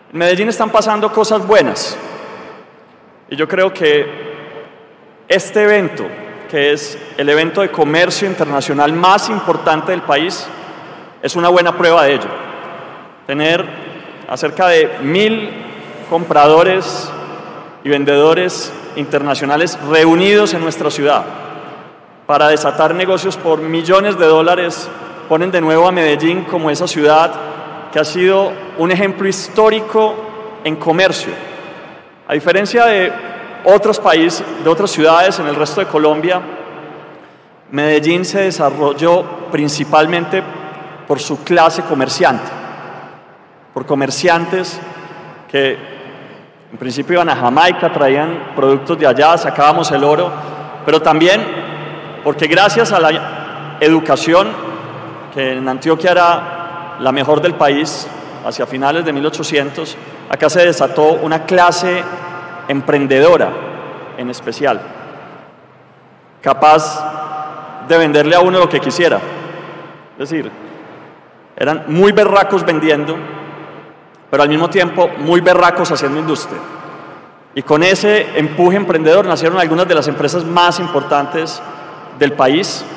En Medellín están pasando cosas buenas y yo creo que este evento, que es el evento de comercio internacional más importante del país, es una buena prueba de ello. Tener a cerca de 1000 compradores y vendedores internacionales reunidos en nuestra ciudad para desatar negocios por millones de dólares ponen de nuevo a Medellín como esa ciudad que ha sido un ejemplo histórico en comercio. A diferencia de otros países, de otras ciudades en el resto de Colombia, Medellín se desarrolló principalmente por su clase comerciante, por comerciantes que en principio iban a Jamaica, traían productos de allá, sacábamos el oro, pero también porque gracias a la educación, que en Antioquia era la mejor del país, hacia finales de 1800, acá se desató una clase emprendedora en especial, capaz de venderle a uno lo que quisiera. Es decir, eran muy berracos vendiendo, pero al mismo tiempo muy berracos haciendo industria. Y con ese empuje emprendedor nacieron algunas de las empresas más importantes del país,